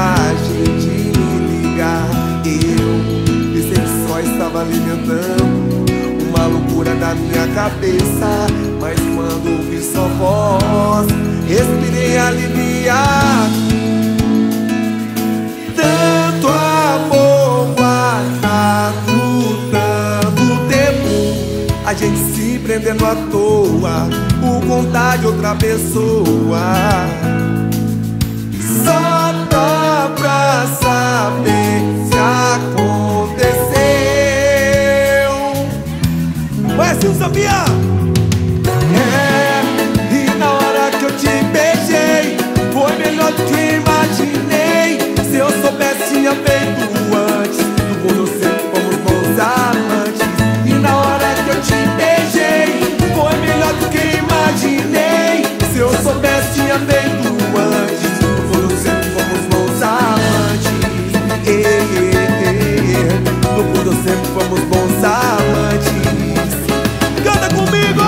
coragem de me ligar. Eu pensei que só estava alimentando uma loucura na minha cabeça, mas quando ouvi sua voz, respirei aliviado. Tanto amor guardado, tanto tempo, a gente se prendendo à toa por contar de outra pessoa. Só dá pra saber se aconteceu. Mas eu sabia. E na hora que eu te beijei, foi melhor do que eu imaginei. Se eu soubesse, tinha feito antes. No fundo sempre fomos bons amantes. E na hora que eu te beijei, foi melhor do que eu imaginei. Se eu soubesse, tinha feito antes. No fundo sempre fomos bons amantes. No fundo sempre fomos bons amantes. Canta comigo!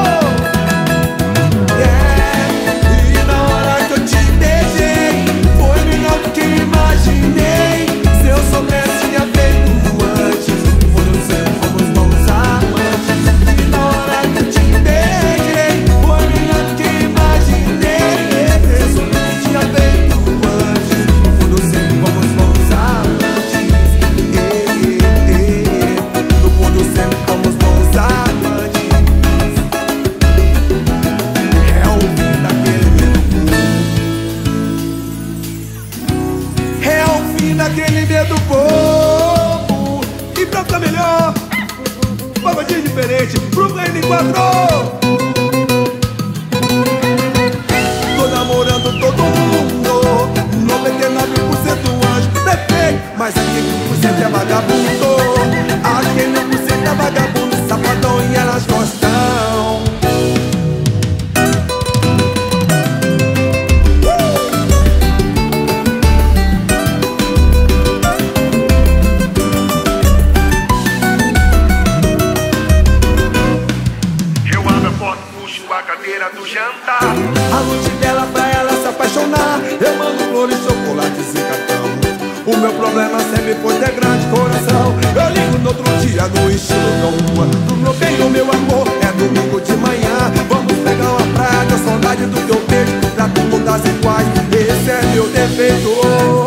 E na hora que eu te beijei, foi melhor do que imaginei. Se eu soubesse, tinha feito antes. Foram sempre fomos bons amantes. E na hora que eu te beijei, foi melhor do que imaginei. Se eu soubesse, tinha feito antes. Foram sempre fomos bons amantes. No fundo sempre fomos bons amantes. É o fim daquele medo bobo. E pra ficar melhor, pagodinho diferente, Brooklyn enquadrou. Tô namorando todo mundo, 99% anjo perfeito, mas aquele 1% é vagabundo. Aquele 1% é vagabundo, safadão, e elas gostam. A cadeira do jantar, a noite dela pra ela se apaixonar. Eu mando flores, chocolates e cartão. O meu problema sempre foi ter grande coração. Eu ligo no outro dia no estilo Dom. Do meu bem, do meu amor, é domingo de manhã. Vamos pegar uma praia, a saudade do teu beijo, pra tu voltar iguais. Esse é meu defeito.